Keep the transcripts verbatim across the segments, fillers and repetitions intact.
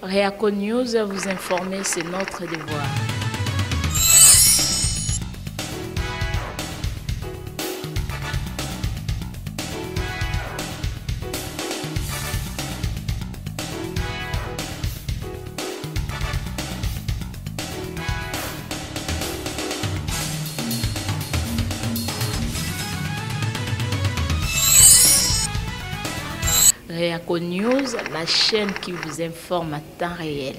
Réaco News, vous informer, c'est notre devoir. Réaco News, la chaîne qui vous informe à temps réel.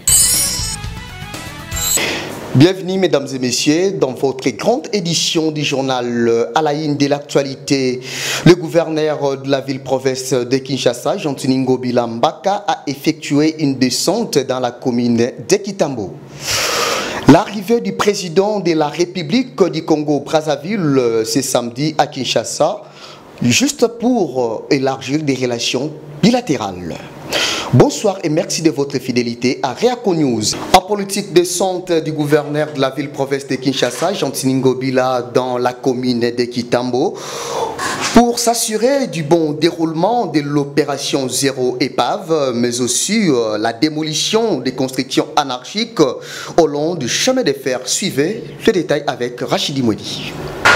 Bienvenue mesdames et messieurs dans votre grande édition du journal à la une de l'actualité. Le gouverneur de la ville-province de Kinshasa, Jean-Tuningo Bilambaka, a effectué une descente dans la commune d'Ekitambo. L'arrivée du président de la République du Congo-Brazzaville ce samedi à Kinshasa, juste pour élargir des relations bilatérales. Bonsoir et merci de votre fidélité à Réaco News. En politique de santé du gouverneur de la ville-province de Kinshasa, Jean-Tuningo Bila, dans la commune d'Ekitambo, pour s'assurer du bon déroulement de l'opération Zéro Épave, mais aussi euh, la démolition des constructions anarchiques au long du chemin de fer. Suivez le détail avec Rachidi Modi.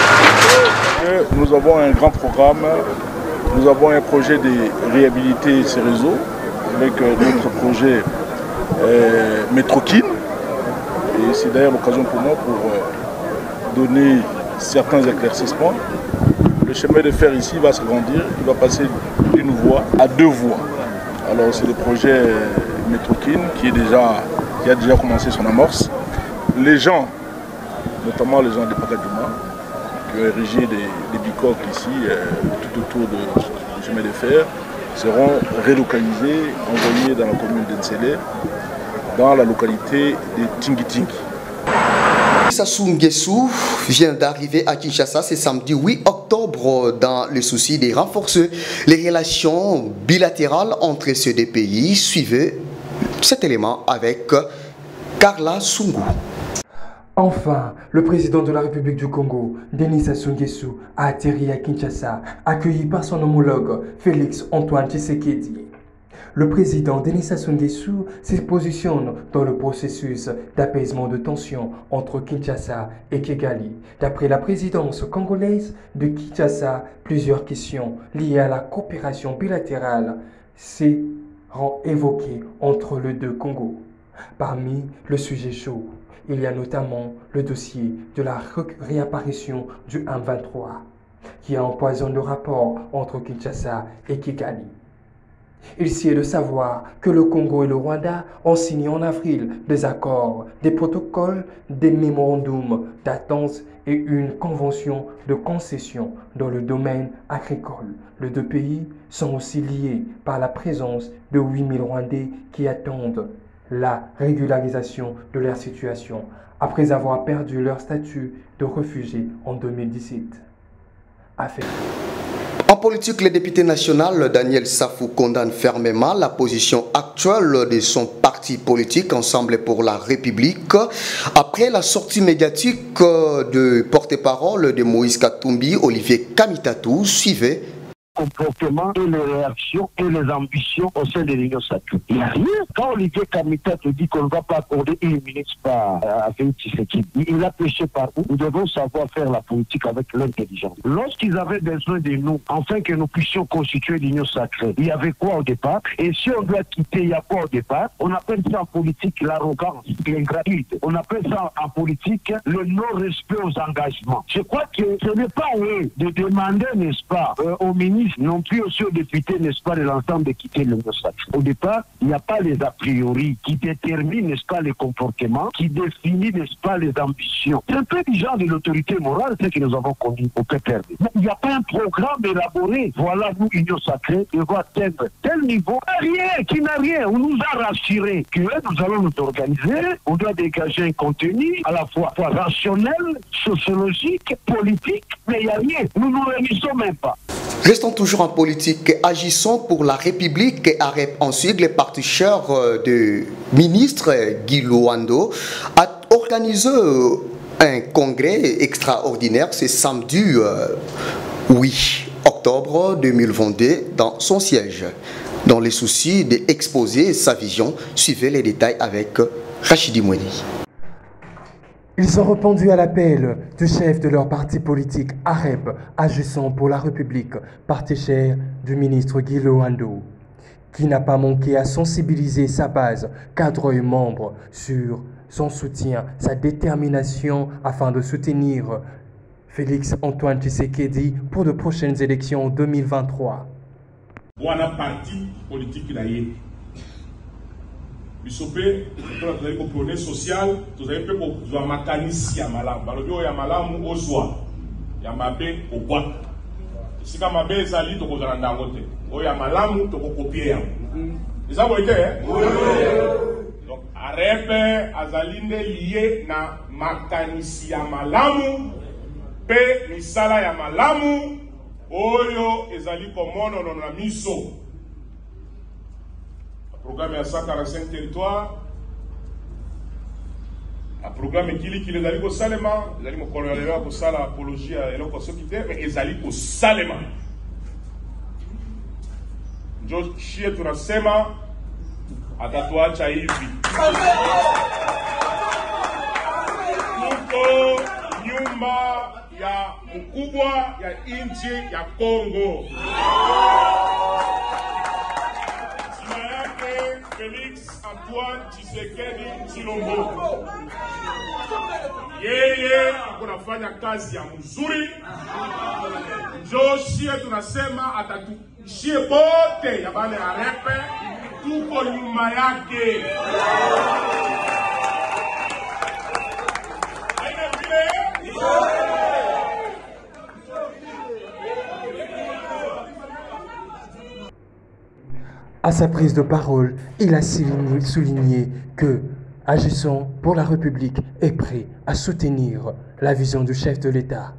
Nous avons un grand programme, nous avons un projet de réhabiliter ces réseaux avec notre projet euh, Métrokin. Et c'est d'ailleurs l'occasion pour moi pour donner certains éclaircissements. Le chemin de fer ici va s'agrandir, il va passer d'une voie à deux voies. Alors c'est le projet Métrokin qui, est déjà, qui a déjà commencé son amorce. Les gens, notamment les gens de Pakadjouma, qui ont érigé des, des bicoques ici, euh, tout autour de, du chemin de fer, seront relocalisés, envoyés dans la commune d'Ensele, dans la localité de Tingitingi. Sassou Nguesso vient d'arriver à Kinshasa ce samedi huit octobre dans le souci de renforcer les relations bilatérales entre ces deux pays. Suivez cet élément avec Carla Sungu. Enfin, le président de la République du Congo, Denis Sassou Nguesso, a atterri à Kinshasa, accueilli par son homologue Félix Antoine Tshisekedi. Le président Denis Sassou Nguesso se positionne dans le processus d'apaisement de tensions entre Kinshasa et Kigali. D'après la présidence congolaise de Kinshasa, plusieurs questions liées à la coopération bilatérale seront évoquées entre les deux Congos. Parmi le sujet chaud, il y a notamment le dossier de la réapparition du M vingt-trois qui empoisonne le rapport entre Kinshasa et Kigali. Il s'y est de savoir que le Congo et le Rwanda ont signé en avril des accords, des protocoles, des mémorandums d'attente et une convention de concession dans le domaine agricole. Les deux pays sont aussi liés par la présence de huit mille Rwandais qui attendent la régularisation de leur situation après avoir perdu leur statut de réfugié en deux mille dix-sept. Affaire. En politique, le député national Daniel Safou condamne fermement la position actuelle de son parti politique Ensemble pour la République après la sortie médiatique de porte-parole de Moïse Katumbi, Olivier Kamitatou. Suivez comportement et les réactions et les ambitions au sein de l'Union sacrée. Il n'y a rien. Quand Olivier Kamita te dit qu'on ne va pas accorder une minute par à Félix Tshisekedi, il a péché par où? Nous devons savoir faire la politique avec l'intelligence. Lorsqu'ils avaient besoin de nous, afin que nous puissions constituer l'Union sacrée, il y avait quoi au départ? Et si on doit quitter, il y a quoi au départ? On appelle ça en politique l'arrogance, l'ingratitude. On appelle ça en politique le non-respect aux engagements. Je crois que ce n'est pas à eux de demander, n'est-ce pas, euh, aux ministres, non plus aussi aux députés, n'est-ce pas, de l'ensemble de quitter le sacré. Au départ, il n'y a pas les a priori qui déterminent, n'est-ce pas, les comportements, qui définissent, n'est-ce pas, les ambitions. C'est un peu du genre de l'autorité morale, ce que nous avons connu au P P R D. Il n'y a pas un programme élaboré. Voilà, nous, Union sacrée, devons atteindre tel niveau. Rien, qui n'a rien. On nous a rassuré que nous allons nous organiser. On doit dégager un contenu à la fois, fois rationnel, sociologique, politique, mais il n'y a rien. Nous ne nous réunissons même pas. Restons toujours en politique, agissons pour la République et arrête ensuite les participants du ministre Guy Luando a organisé un congrès extraordinaire ce samedi huit octobre deux mille vingt-deux dans son siège. Dans les soucis d'exposer sa vision, suivez les détails avec Rachidi Moueni. Ils ont répondu à l'appel du chef de leur parti politique A R E P, agissant pour la République, parti cher du ministre Guy Loando, qui n'a pas manqué à sensibiliser sa base, cadre et membres, sur son soutien, sa détermination afin de soutenir Félix Antoine Tshisekedi pour de prochaines élections en deux mille vingt-trois. Voilà parti politique là y est. Bisopé, vous avez un projet social, vous avez un mécanisme à malam. Balobi ya malam au soir, ya mabe au bois. Si comme mabe zali to ko zalanda ngote, o ya malam to ko copier ya. Ça vous été hein? Donc A R E P azalinde lié na mécanisme ya malamu, pe misala ya malamu, oyo ezali komono na miso. Le programme est à cent quarante-cinq territoires. Le programme est qui les allie au Salema. Les alliés au colonial pour ça l'apologie à l'eau mais les alliés au Salema. Jo chie tunasema atatuacha hivi. Tuko nyumba ya mkubwa ya nchi ya Kongo. Félix Antoine Tshisekedi Tshilombo. Yeye akunafanya kazi ya mzuri. Joshie tunasema atatushie bote ya bale A R E P tuko nyuma yake. À sa prise de parole, il a souligné que, agissant pour la République, est prêt à soutenir la vision du chef de l'État.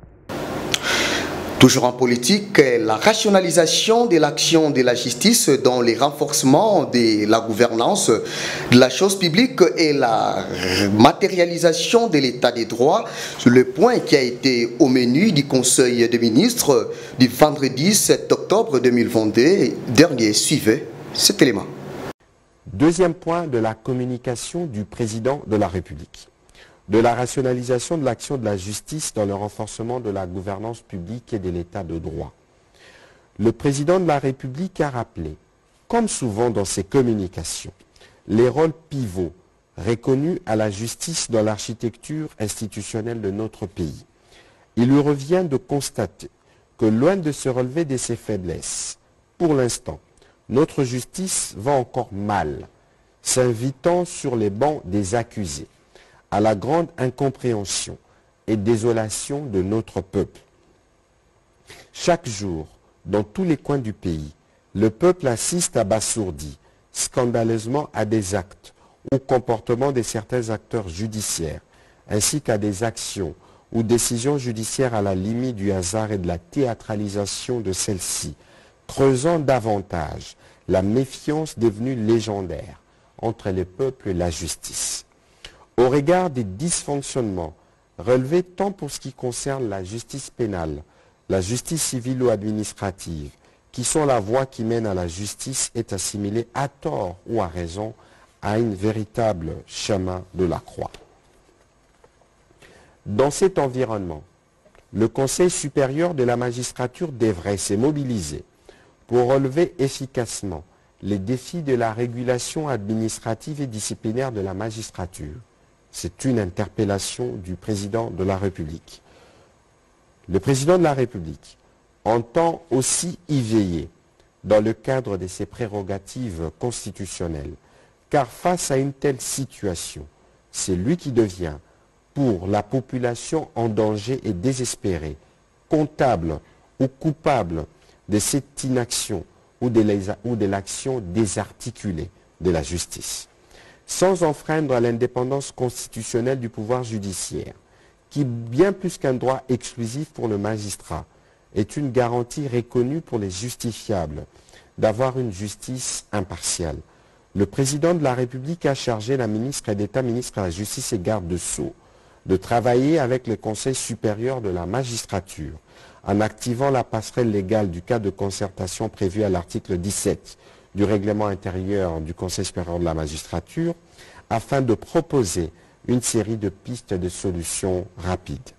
Toujours en politique, la rationalisation de l'action de la justice dans les renforcements de la gouvernance de la chose publique et la matérialisation de l'état des droits, c'est le point qui a été au menu du Conseil des ministres du vendredi sept octobre deux mille vingt-deux. Dernier, suivez cet élément. Deuxième point de la communication du président de la République. De la rationalisation de l'action de la justice dans le renforcement de la gouvernance publique et de l'état de droit. Le président de la République a rappelé, comme souvent dans ses communications, les rôles pivots reconnus à la justice dans l'architecture institutionnelle de notre pays. Il lui revient de constater que loin de se relever de ses faiblesses, pour l'instant, notre justice va encore mal, s'invitant sur les bancs des accusés, à la grande incompréhension et désolation de notre peuple. Chaque jour, dans tous les coins du pays, le peuple assiste abasourdi, scandaleusement à des actes ou comportements de certains acteurs judiciaires, ainsi qu'à des actions ou décisions judiciaires à la limite du hasard et de la théâtralisation de celles-ci, creusant davantage la méfiance devenue légendaire entre le peuple et la justice. Au regard des dysfonctionnements relevés tant pour ce qui concerne la justice pénale, la justice civile ou administrative, qui sont la voie qui mène à la justice, est assimilée à tort ou à raison à un véritable chemin de la croix. Dans cet environnement, le Conseil supérieur de la magistrature devrait se mobiliser pour relever efficacement les défis de la régulation administrative et disciplinaire de la magistrature. C'est une interpellation du président de la République. Le président de la République entend aussi y veiller dans le cadre de ses prérogatives constitutionnelles, car face à une telle situation, c'est lui qui devient, pour la population en danger et désespérée, comptable ou coupable de cette inaction ou de l'action désarticulée de la justice. Sans enfreindre à l'indépendance constitutionnelle du pouvoir judiciaire, qui, bien plus qu'un droit exclusif pour le magistrat, est une garantie reconnue pour les justifiables d'avoir une justice impartiale. Le président de la République a chargé la ministre d'État, ministre de la Justice et garde de Sceaux, de travailler avec le Conseil supérieur de la magistrature en activant la passerelle légale du cas de concertation prévu à l'article dix-sept du règlement intérieur du Conseil supérieur de la magistrature afin de proposer une série de pistes de solutions rapides.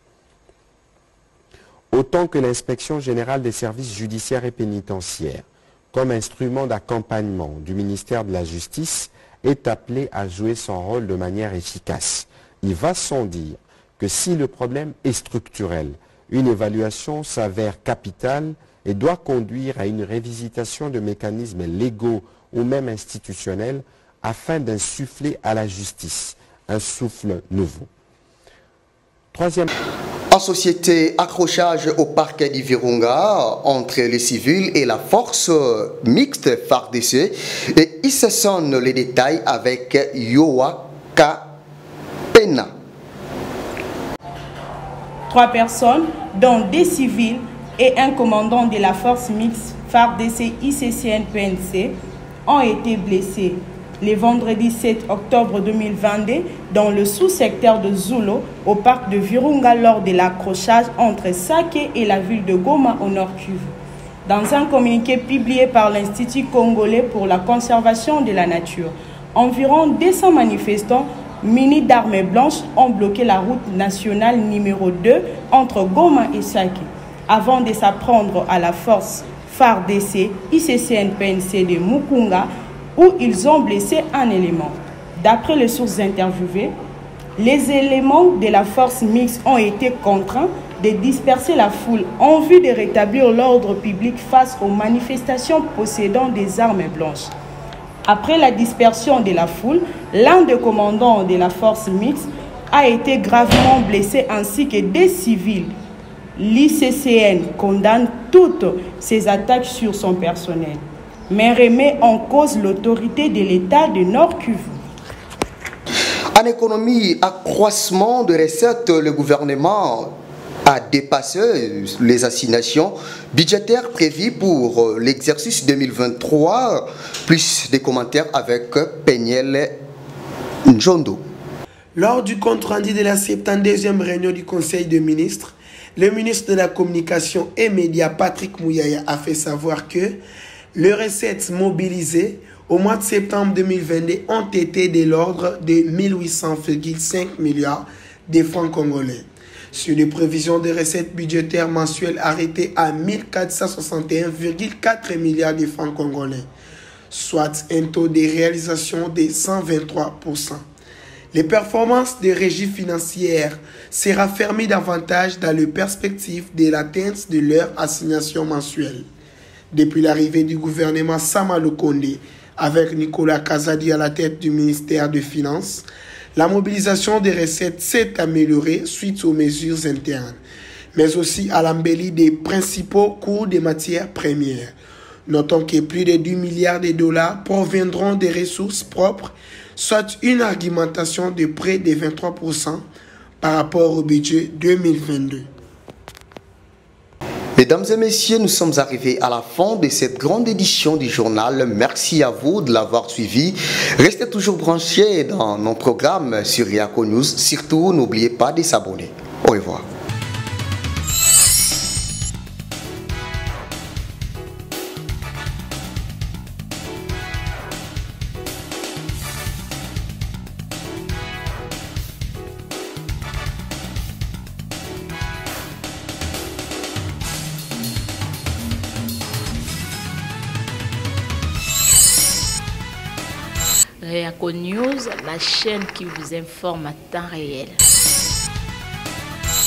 Autant que l'inspection générale des services judiciaires et pénitentiaires, comme instrument d'accompagnement du ministère de la Justice, est appelée à jouer son rôle de manière efficace. Il va sans dire que si le problème est structurel, une évaluation s'avère capitale et doit conduire à une révisitation de mécanismes légaux ou même institutionnels afin d'insuffler à la justice un souffle nouveau. Troisième... En société, accrochage au parquet du Virunga entre les civils et la force mixte F A R D C. Et il se sonne les détails avec Yoa Kapena. Trois personnes, dont des civils et un commandant de la force mixte F A R D C I C C N P N C, ont été blessés le vendredi sept octobre deux mille vingt-deux dans le sous-secteur de Zulo au parc de Virunga lors de l'accrochage entre Sake et la ville de Goma au Nord Kivu. Dans un communiqué publié par l'Institut congolais pour la conservation de la nature, environ deux cents manifestants munis d'armes blanches ont bloqué la route nationale numéro deux entre Goma et Sake avant de s'apprendre à la force F A R D C I C C N P N C de Mukunga, où ils ont blessé un élément. D'après les sources interviewées, les éléments de la force mixte ont été contraints de disperser la foule en vue de rétablir l'ordre public face aux manifestations possédant des armes blanches. Après la dispersion de la foule, l'un des commandants de la force mixte a été gravement blessé ainsi que des civils. L'I C C N condamne toutes ces attaques sur son personnel, mais remet en cause l'autorité de l'État de Nord Kivu. En économie, accroissement de recettes, le gouvernement a dépassé les assignations budgétaires prévues pour l'exercice deux mille vingt-trois. Plus des commentaires avec Peniel Njondo. Lors du compte-rendu de la septante-deuxième réunion du Conseil des ministres, le ministre de la Communication et Médias, Patrick Mouyaya, a fait savoir que les recettes mobilisées au mois de septembre deux mille vingt-deux ont été de l'ordre de mille huit cents virgule cinq milliards de francs congolais, sur les prévisions de recettes budgétaires mensuelles arrêtées à mille quatre cent soixante et un virgule quatre milliards de francs congolais, soit un taux de réalisation de cent vingt-trois pour cent. Les performances des régies financières se raffermissent davantage dans les perspectives de l'atteinte de leur assignation mensuelle. Depuis l'arrivée du gouvernement Sama Lukonde, avec Nicolas Kazadi à la tête du ministère des Finances, la mobilisation des recettes s'est améliorée suite aux mesures internes, mais aussi à l'embellie des principaux cours des matières premières. Notons que plus de dix milliards de dollars proviendront des ressources propres, soit une argumentation de près de vingt-trois pour cent par rapport au budget deux mille vingt-deux. Mesdames et messieurs, nous sommes arrivés à la fin de cette grande édition du journal. Merci à vous de l'avoir suivi. Restez toujours branchés dans nos programmes sur Riako News. Surtout, n'oubliez pas de s'abonner. Au revoir. Riako News, la chaîne qui vous informe à temps réel.